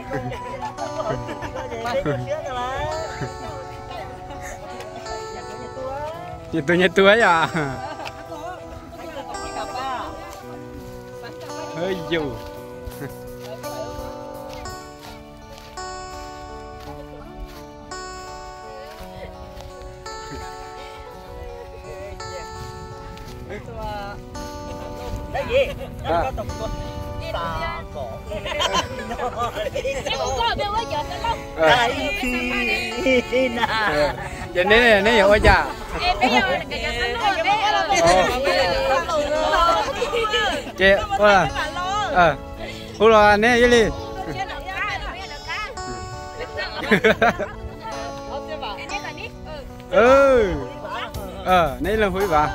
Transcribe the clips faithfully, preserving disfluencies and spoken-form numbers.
Như tôi như tôi à. Ơi dù. Đấy gì? Có tổng quân. Ta có. Em không có biết quá giờ đâu. Cái khi nào. Vậy nên này hiểu chưa? Em bây giờ cái cái nó bé rồi. Chị, ôi. Ờ. Ủa là nè vậy đi. Ừ. Ờ, nãy là hủy bà.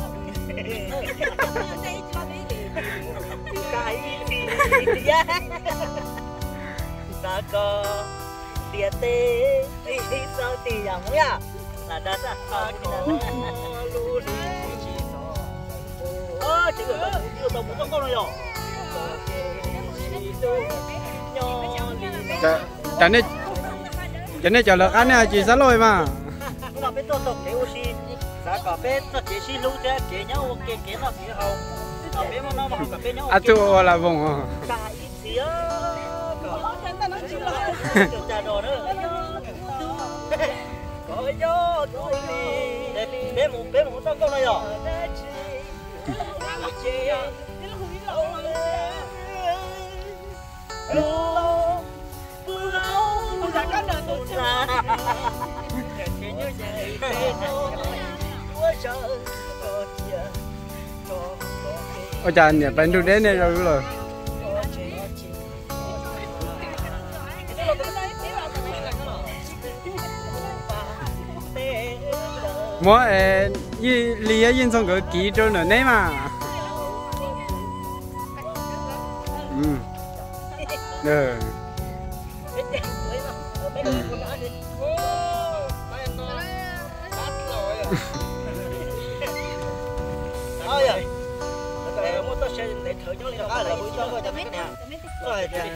Cái gì ta có địa tê đi sao thì à mới à là đã ra ta có lũ lũ ơ chỉ được nhiều đồng một con này rồi Chẳng nên chẳng nên chờ được ăn nha chị sẽ lôi mà. nó biết tôi tổng cái oxy giá cả biết tôi chỉ xin lũ thế kế nhau ok kế nó kế hậu nó biết mà nó mà cả bên nhau à chú là vùng cái gì á kiểu trà đồ nữa có gió thôi đi bé một bé một sao câu này rồi ôi trời nhỉ bạn được đến đây rồi rồi mỗi như lìa yên xong cái kỹ cho nữa đấy mà ừ được ơi ơi để mua tôi sẽ để thử cho lên đó là buổi cho tôi cho mấy cái này rồi thì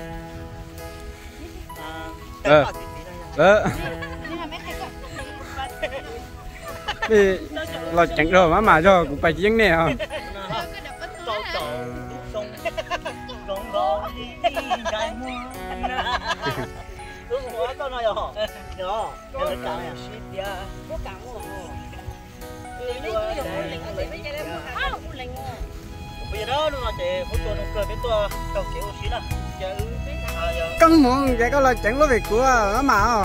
ờ ờ đi lo chẳng rồi mà mà rồi cũng phải tiếng nè hả con nói rồi đó cái cả này bây giờ đó nó để hỗ trợ nó cười với tôi đầu kiểu xí là cân muốn cái có là chẳng có việc của nó mà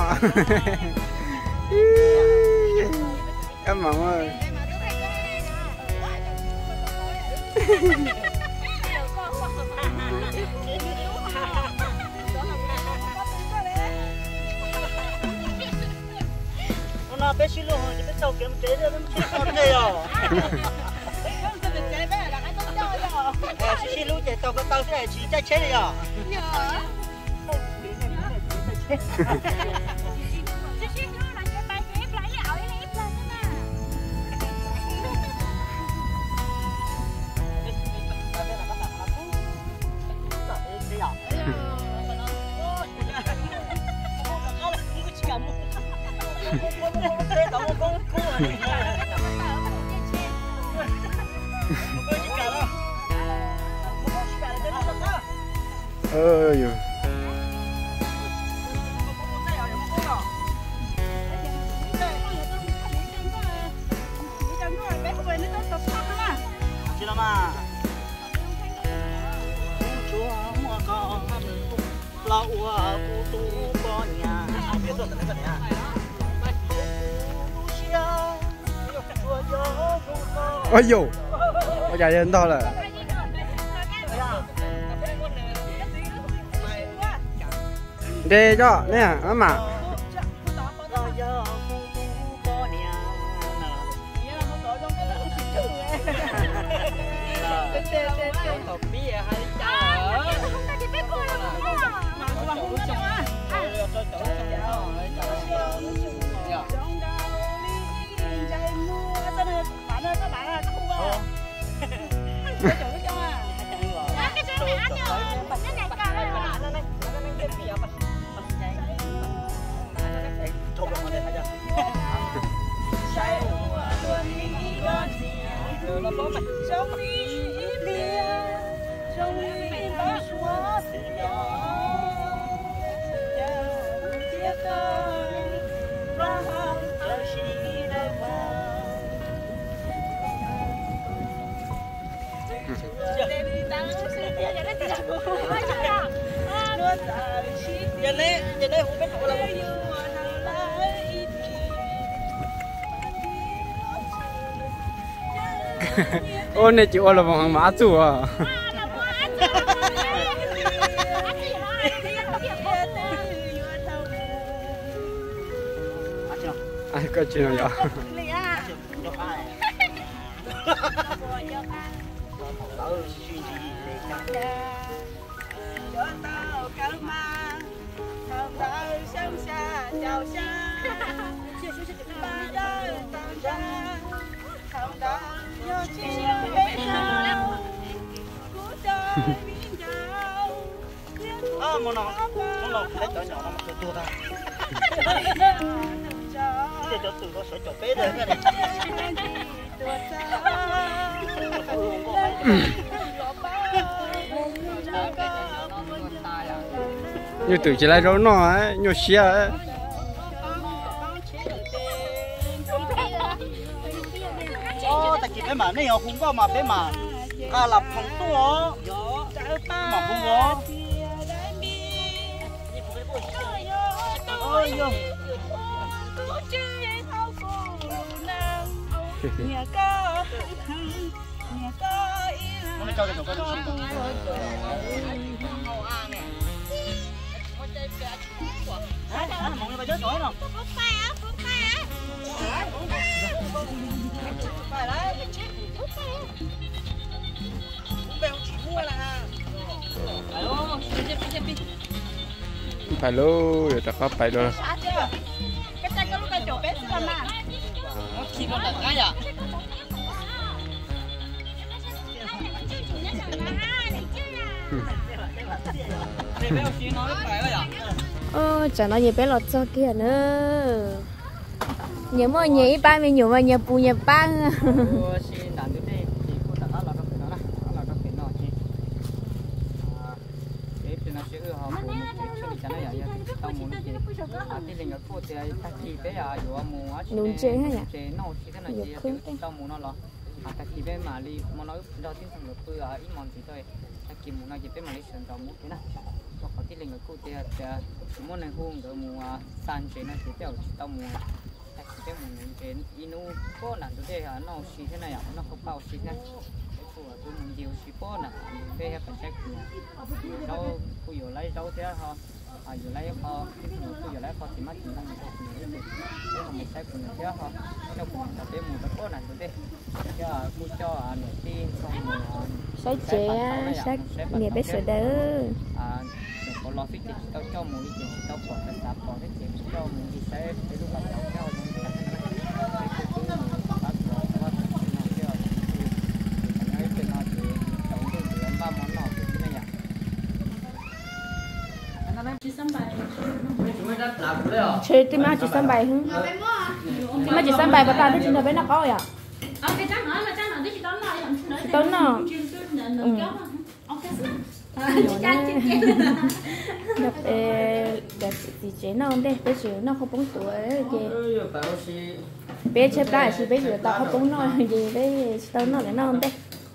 em mộng ơi nó bé xí luôn rồi bé tàu kiếm chế đó nó chết con này rồi xí xí lúc chạy tàu cái tàu thế này chỉ chạy chết rồi ơi dù chị làm à chúa mua con lao ua cu tu con nhà biết rồi cái này à ôi dù ôi trời ơi to là để cho nè nó mà giờ này giờ này không biết đâu là ô này chịu là bằng má chủ à ai có chuyện nào vậy à món nào món nào thấy nhỏ nhỏ nó mặc được ta bây giờ từ nó sẽ chọc bé rồi cái này như từ chỉ lại đâu nó ấy nhiều xia ấy ô ta chỉ bé mà này họ không có mà bé mà à là phòng tua mà không có ôi yo nó cho cái đồ cái đồ gì hả mọi người bây giờ nói không phải đấy phải luôn rồi ta có phải luôn cái tay có lúc cái chỗ bé xưa mà khi con đặt cái à ơ chả nói gì bé lọt cho kia nữa nhớ mơ nhớ ít ba mình nhớ mà nhớ bù nhớ băng nung chế hay nhỉ nhiều khuyến tên à ta chỉ biết mà đi món nói đầu tiên thằng người à ít món gì thôi ta chỉ muốn nói chỉ biết mà đi sườn tàu muốn thế nào cho họ tí lên người cô thì chỉ muốn này hung rồi mua san chế này chỉ theo tàu mua ta chỉ biết muốn chế inu có là tôi thấy nó xí thế này à nó không bao xí này cái của tôi muốn nhiều xí có nè đây là phải check đâu tôi vừa lấy đâu thế họ à vừa lấy họ tôi vừa lấy họ thì mất tiền năng lượng nhiều thế là một cái của người thế họ nó cũng là cái một cái có là tôi thấy cho cô cho nửa tin xong rồi sách chế sách nghề biết sửa đỡ à có lo phí tiền tao cho một cái tao còn phải làm còn cái tiền cho một cái xe cái lúc nào tao theo nó cái cái cái cái bắt đầu bắt đầu nó kia cái cái nó thì tao cũng được ba món nọ cái này à chơi tim má chỉ sân bài hả tim má chỉ sân bài và ta thấy chuyện nào bé nó có vậy tốn nó đẹp đẹp gì chế nó đây bé sửa nó không bốn tuổi gì bé chơi lại thì bé sửa tao không bốn nói gì bé tao nó lại nó đây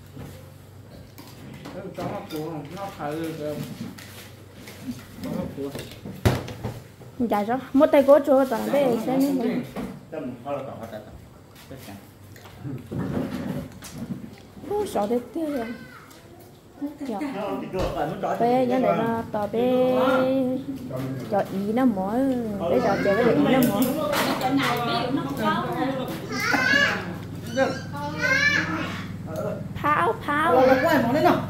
dạ rồi một tay cố chúa toàn bé sẽ nên ô sợ đấy tiêu rồi bé nhớ để nó tỏ bé cho ý nó mỏi bé cho chơi cái ý nó mỏi pháo pháo là quay món đấy nào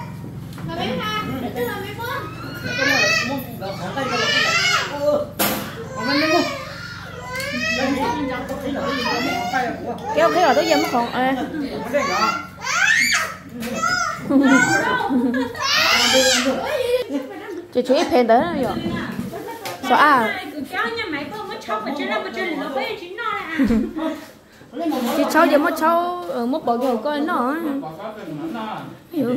kéo cái ở tới giờ mất còn à chị chú ít phèn tới rồi sao à chị cháu giờ mất cháu ở mất bỏ dầu coi nó hiểu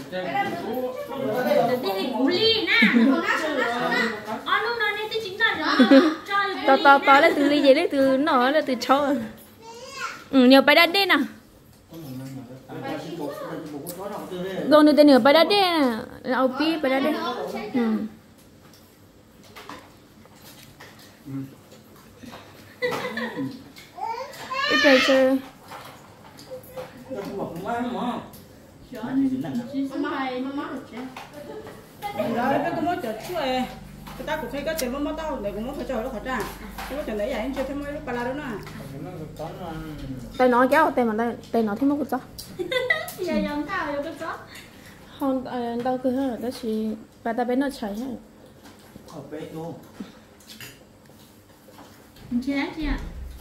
to to to lấy từ ly gì lấy từ nó lấy từ cháu ừ nhiều bài đắt đi nào rồi nữa tên nửa bài đắt đi nào pi bài đắt đi ừ ít bây giờ rồi cái cô mới chờ chuối cái ta cũng thấy cái tiền mới tao để cũng mới phải chờ nó khỏi ra cái mới chờ đấy vậy anh chưa thấy mới lúc bà la đó nè tay nói kéo tay mà tay tay nói thêm một chút giờ giờ tao giờ cái chó không đâu cứ hết đó chỉ bà ta bên nó chảy hết ở bên luôn chị ăn chị ạ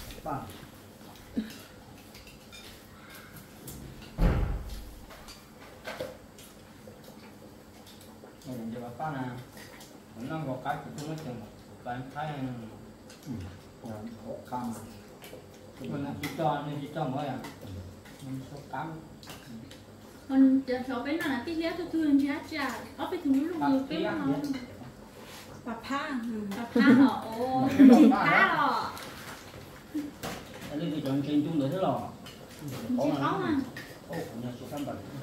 mìnhจะมาป้านะผมนั่งบอกกัดคุณไม่ถึงการใช้คำมันจีจอนนี่จีจอนว่าอย่างมันชอบกัด còn giờ cháu bên nào là tí lẽ tôi thường chị chả ở bên thùng lúc nhiều bên nào bà pha bà pha hả ô chị pha hả đây thì chọn trên chung được thế lò chị có mà ô nhà số căn bản